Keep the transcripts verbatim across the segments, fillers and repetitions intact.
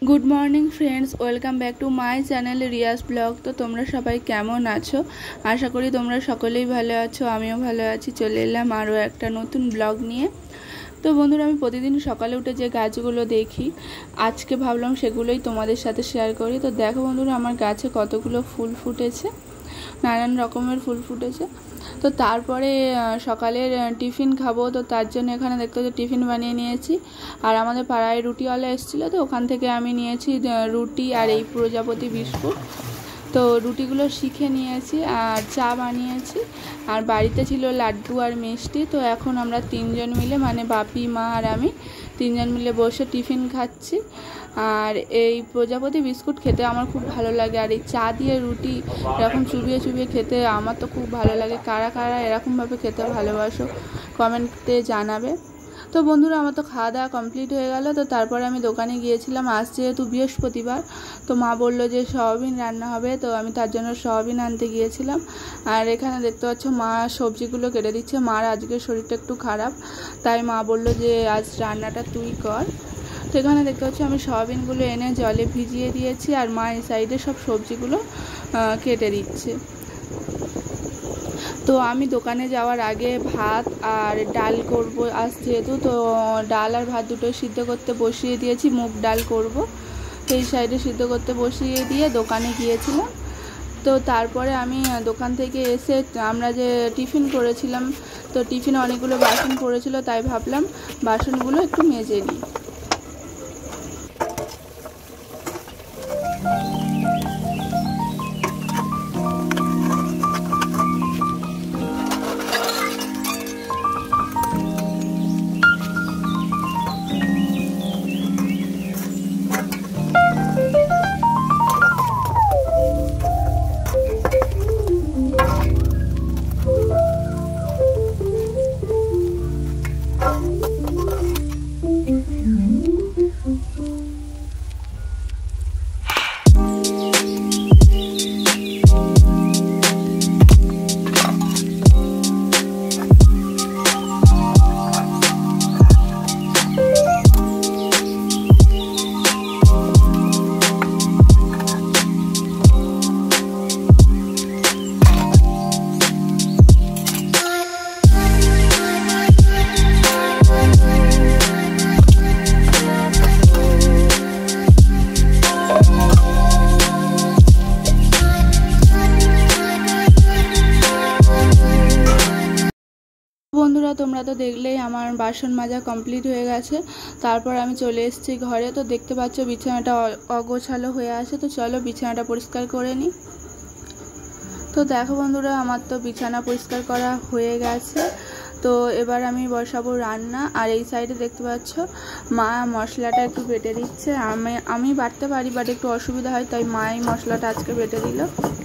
Good morning friends, welcome back to my channel Riaz blog. তো তোমরা সবাই কেমন আছো? আশা করি তোমরা সকলেই ভালো আছো, আমিও ভালো আছি। চলে এলাম আরও একটা নতুন ব্লগ নিয়ে। তো বন্ধুরা, আমি প্রতিদিন সকালে উঠে যে গাছগুলো দেখি, আজকে ভাবলাম সেগুলোই তোমাদের সাথে শেয়ার করি। তো দেখো বন্ধুরা, আমার গাছে কতগুলো ফুল ফুটেছে, নানান রকমের ফুল ফুটেছে। তো তারপরে সকালের টিফিন খাবো, তো তার জন্য এখানে দেখতে হচ্ছে টিফিন বানিয়ে নিয়েছি। আর আমাদের পাড়ায় রুটিওয়ালা এসেছিলো, তো ওখান থেকে আমি নিয়েছি রুটি আর এই প্রজাপতি বিস্কুট। তো রুটিগুলো শিখে নিয়েছি আর চা বানিয়েছি। আর বাড়িতে ছিল লাড্ডু আর মিষ্টি। তো এখন আমরা তিনজন মিলে, মানে বাপি, মা আর আমি, তিনজন মিলে বসে টিফিন খাচ্ছি। আর এই প্রজাপতি বিস্কুট খেতে আমার খুব ভালো লাগে, আর এই চা দিয়ে রুটি এরকম চুবিয়ে চুবিয়ে খেতে আমার তো খুব ভালো লাগে। কারা কারা এরকমভাবে খেতে ভালোবাসো কমেন্টে জানাবে। তো বন্ধুরা, আমার তো খাওয়া দাওয়া কমপ্লিট হয়ে গেল। তো তারপরে আমি দোকানে গিয়েছিলাম। আজ যেহেতু বৃহস্পতিবার, তো মা বললো যে সয়াবিন রান্না হবে, তো আমি তার জন্য সয়াবিন আনতে গিয়েছিলাম। আর এখানে দেখতে পাচ্ছ মা সবজিগুলো কেটে দিচ্ছে। মার আজকে শরীরটা একটু খারাপ, তাই মা বললো যে আজ রান্নাটা তুই কর। তো এখানে দেখতে পাচ্ছি আমি সয়াবিনগুলো এনে জলে ভিজিয়ে দিয়েছি, আর মা এই সাইডে সব সবজিগুলো কেটে দিচ্ছে। তো আমি দোকানে যাওয়ার আগে ভাত আর ডাল করব আজ যেহেতু, তো ডাল আর ভাত দুটোই সিদ্ধ করতে বসিয়ে দিয়েছি। মুগ ডাল করব, তো এই সাইডে সিদ্ধ করতে বসিয়ে দিয়ে দোকানে গিয়েছিলাম। তো তারপরে আমি দোকান থেকে এসে আমরা যে টিফিন করেছিলাম, তো টিফিনে অনেকগুলো বাসন পড়েছিল, তাই ভাবলাম বাসনগুলো একটু মেজে নিই। বন্ধুরা, তোমরা তো দেখলেই আমার বাসন মাজা কমপ্লিট হয়ে গেছে। তারপর আমি চলে এসেছি ঘরে। তো দেখতে পাচ্ছ বিছানাটা অগোছালো হয়ে আছে, তো চলো বিছানাটা পরিষ্কার করে নিই। তো দেখো বন্ধুরা, আমার তো বিছানা পরিষ্কার করা হয়ে গেছে। তো এবার আমি বসাবো রান্না। আর এই সাইডে দেখতে পাচ্ছ মা মশলাটা একটু বেটে দিচ্ছে। আমি আমি বাটতে পারি, বাট একটু অসুবিধা হয়, তাই মাই মশলাটা আজকে বেটে দিল।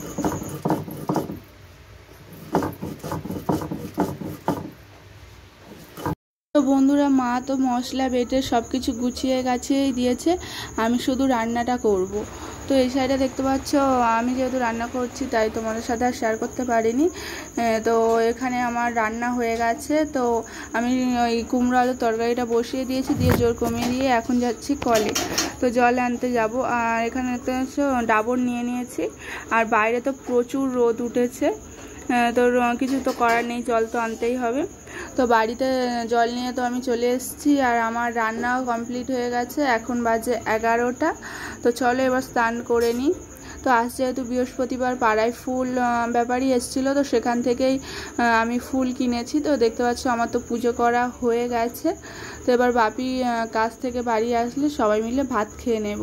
তো বন্ধুরা, মা তো মশলা বেটে সব কিছু গুছিয়ে গাছিয়েই দিয়েছে, আমি শুধু রান্নাটা করব। তো এই সাইডে দেখতে পাচ্ছ আমি যেহেতু রান্না করছি, তাই তোমাদের সাথে আর শেয়ার করতে পারিনি। তো এখানে আমার রান্না হয়ে গেছে। তো আমি ওই কুমড়ো আলুর তরকারিটা বসিয়ে দিয়েছি, দিয়ে জোর কমিয়ে দিয়ে এখন যাচ্ছি কলে। তো জল আনতে যাব। আর এখানে দেখতে পাচ্ছ ডাবর নিয়ে নিয়েছি। আর বাইরে তো প্রচুর রোদ উঠেছে, তো কিছু তো করার নেই, জল তো আনতেই হবে। তো বাড়িতে জল নিয়ে তো আমি চলে এসেছি। আর আমার রান্নাও কমপ্লিট হয়ে গেছে, এখন বাজে এগারোটা। তো চলো এবার স্নান করে নিই। তো আজ যেহেতু বৃহস্পতিবার, পাড়ায় ফুল ব্যাপারী এসেছিলো, তো সেখান থেকেই আমি ফুল কিনেছি। তো দেখতে পাচ্ছ আমার তো পুজো করা হয়ে গেছে। তো এবার বাপি কাজ থেকে বাড়ি আসলে সবাই মিলে ভাত খেয়ে নেব।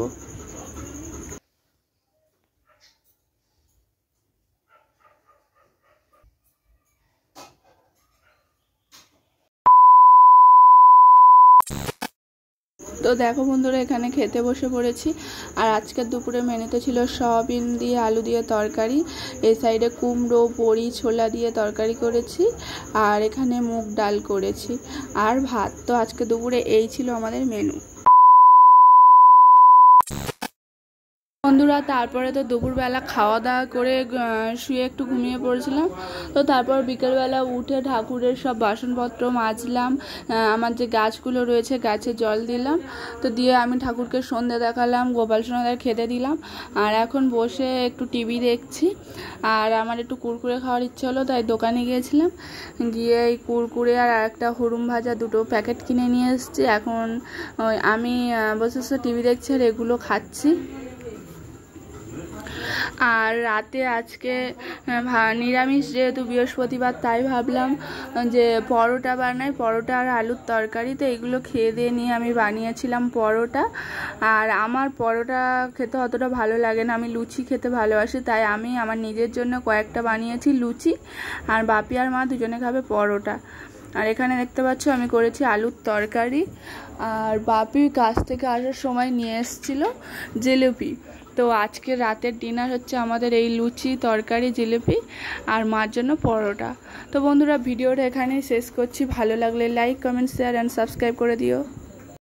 তো দেখো বন্ধুরা, এখানে খেতে বসে পড়েছি। আর আজকের দুপুরে মেনুতে ছিল সয়াবিন দিয়ে আলু দিয়ে তরকারি, এই সাইডে কুমড়ো, বড়ি, ছোলা দিয়ে তরকারি করেছি, আর এখানে মুগ ডাল করেছি, আর ভাত। তো আজকে দুপুরে এই ছিল আমাদের মেনু। বন্ধুরা তারপরে তো দুপুরবেলা খাওয়া দাওয়া করে শুয়ে একটু ঘুমিয়ে পড়েছিলাম। তো তারপর বিকেলবেলা উঠে ঠাকুরের সব বাসনপত্র মাজলাম, আমার যে গাছগুলো রয়েছে গাছে জল দিলাম, তো দিয়ে আমি ঠাকুরকে সন্ধে দেখালাম, গোপাল সোনাদের খেতে দিলাম। আর এখন বসে একটু টিভি দেখছি। আর আমার একটু কুরকুরে খাওয়ার ইচ্ছে হলো, তাই দোকানে গিয়েছিলাম, গিয়ে এই কুরকুরে আর একটা হুরুম ভাজা দুটো প্যাকেট কিনে নিয়ে এসেছি। এখন আমি বসে বসে টিভি দেখছি আর এগুলো খাচ্ছি। আর রাতে আজকে নিরামিষ, যেহেতু বৃহস্পতিবার, তাই ভাবলাম যে পরোটা বানাই, পরোটা আর আলুর তরকারি। তো এগুলো খেয়ে দিয়ে নিয়ে আমি বানিয়েছিলাম পরোটা। আর আমার পরোটা খেতে অতটা ভালো লাগে না, আমি লুচি খেতে ভালোবাসি, তাই আমি আমার নিজের জন্য কয়েকটা বানিয়েছি লুচি, আর বাপি আর মা দুজনে খাবে পরোটা। আর এখানে দেখতে পাচ্ছ আমি করেছি আলুর তরকারি। আর বাপি কাছ থেকে আসার সময় নিয়ে এসেছিল জিলিপি। তো আজকে রাতের ডিনার হচ্ছে আমাদের এই লুচি, তরকারি, জিলিপি আর মার জন্য পরোটা। তো বন্ধুরা ভিডিওটা এখানেই শেষ করছি। ভালো লাগলে like, comment, share and subscribe করে দিও।